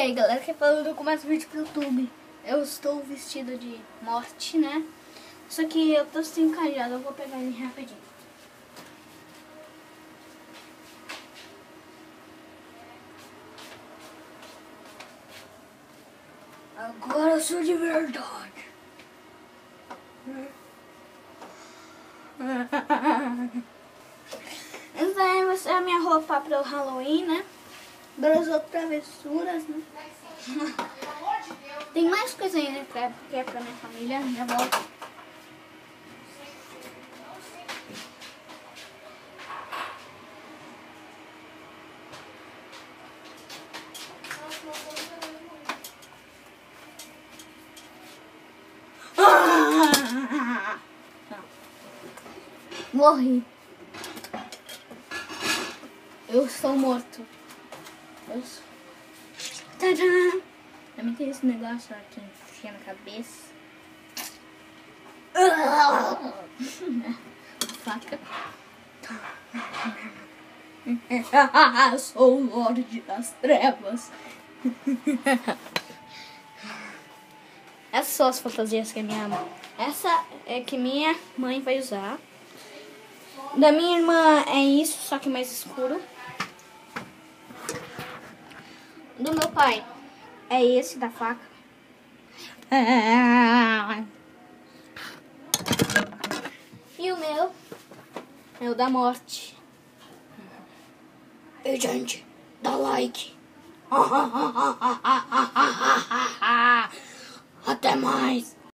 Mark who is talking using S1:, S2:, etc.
S1: aí galera, que falando com mais vídeo pro YouTube. Eu estou vestido de morte, né? Só que eu tô sem cajado, eu vou pegar ele rapidinho. Agora eu sou de verdade. Essa aí vai ser a minha roupa para o Halloween, né? Para as outras travessuras, né? Tem mais coisa aí, né? Que é pra minha família. Já volto. Morri. Eu sou morto. Tadã! Também tem esse negócio aqui enfia na cabeça. Faca. Sou o Lorde das Trevas. Essas são as fantasias que essa é que minha mãe vai usar. Da minha irmã é isso, só que mais escuro. Do meu pai é esse da faca. E o meu é o da morte. E gente, dá like. Até mais.